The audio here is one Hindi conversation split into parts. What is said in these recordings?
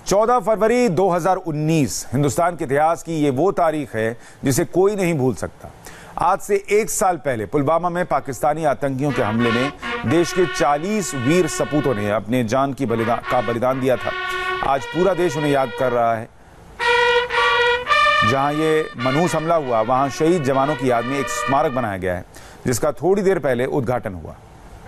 14 फरवरी 2019 हिंदुस्तान के इतिहास की ये वो तारीख है जिसे कोई नहीं भूल सकता। आज से 1 साल पहले पुलवामा में पाकिस्तानी आतंकियों के हमले में देश के 40 वीर सपूतों ने अपने जान की बलिदान दिया था। आज पूरा देश उन्हें याद कर रहा है। जहां ये मनहूस हमला हुआ वहां शहीद जवानों की याद में एक स्मारक बनाया गया है, जिसका थोड़ी देर पहले उद्घाटन हुआ।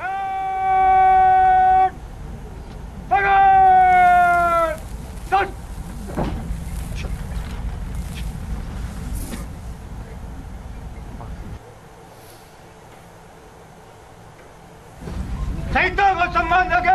शहीदों को सम्मान देंगे।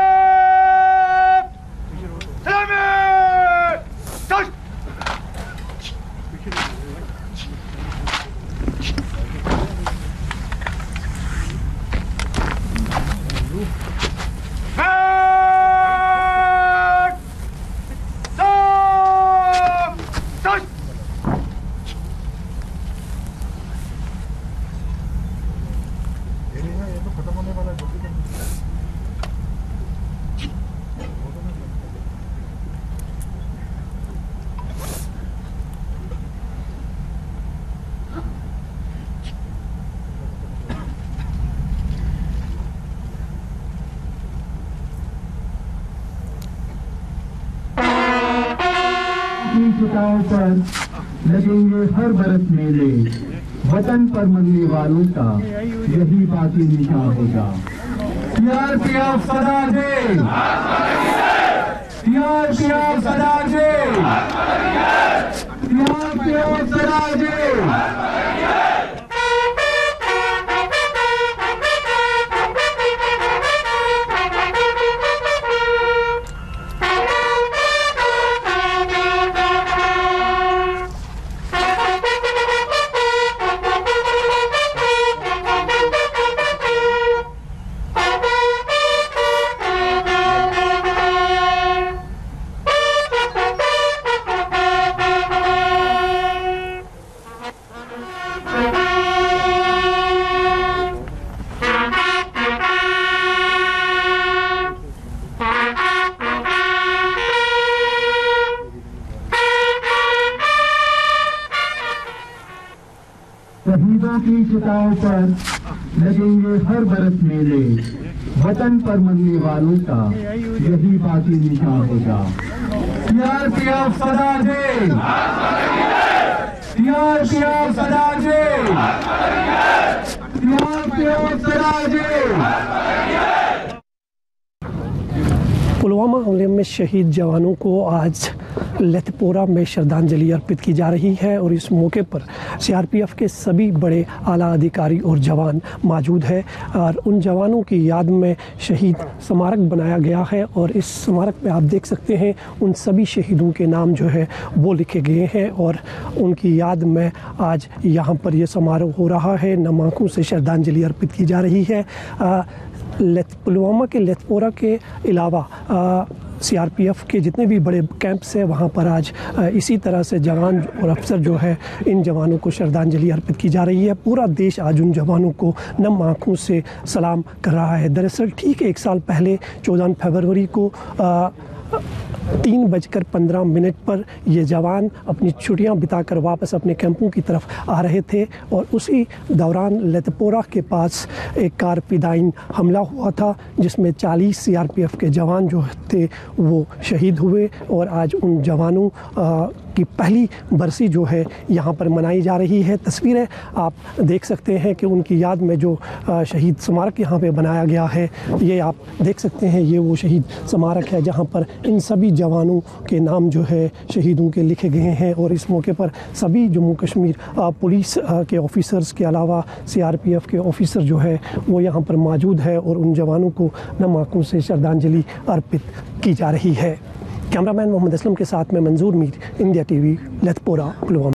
चिताओं पर लगेंगे हर बरस मेले, वतन पर मरने वालों का यही बाकी निशान होगा। सीआरपीएफ सदा दे, सीआरपीएफ सदा दे, सीआरपीएफ सदा दे। शहीदों की चिताओं पर लगेंगे हर बरस मेले, वतन पर मरने वालों का यही बाकी निशान होगा। सीआरपीएफ सदा दे, सीआरपीएफ सदा दे, सीआरपीएफ सदा दे। पुलवामा हमले में शहीद जवानों को आज लेथपोरा में श्रद्धांजलि अर्पित की जा रही है और इस मौके पर सीआरपीएफ के सभी बड़े आला अधिकारी और जवान मौजूद है और उन जवानों की याद में शहीद स्मारक बनाया गया है और इस स्मारक पे आप देख सकते हैं उन सभी शहीदों के नाम जो है वो लिखे गए हैं और उनकी याद में आज यहाँ पर यह समारोह हो रहा है। नम आंखों से श्रद्धांजलि अर्पित की जा रही है। पुलवामा के लेथपोरा के अलावा सीआरपीएफ के जितने भी बड़े कैंप्स हैं वहाँ पर आज इसी तरह से जवान और अफसर जो है इन जवानों को श्रद्धांजलि अर्पित की जा रही है। पूरा देश आज उन जवानों को नम आँखों से सलाम कर रहा है। दरअसल ठीक 1 साल पहले 14 फरवरी को 3:15 पर ये जवान अपनी छुट्टियां बिताकर वापस अपने कैंपों की तरफ आ रहे थे और उसी दौरान लेथपोरा के पास एक कारपिदाइन हमला हुआ था जिसमें 40 सीआरपीएफ के जवान जो थे वो शहीद हुए और आज उन जवानों की पहली बरसी जो है यहाँ पर मनाई जा रही है। तस्वीरें आप देख सकते हैं कि उनकी याद में जो शहीद स्मारक यहाँ पे बनाया गया है, ये आप देख सकते हैं ये वो शहीद स्मारक है जहाँ पर इन सभी जवानों के नाम जो है शहीदों के लिखे गए हैं और इस मौके पर सभी जम्मू कश्मीर पुलिस के ऑफिसर्स के अलावा सीआरपीएफ के ऑफिसर जो है वो यहाँ पर मौजूद है और उन जवानों को नम आंखों से श्रद्धांजलि अर्पित की जा रही है। कैमरामैन मोहम्मद असलम के साथ में मंजूर मीर, इंडिया टीवी, लेथपोरा, पुलवामा।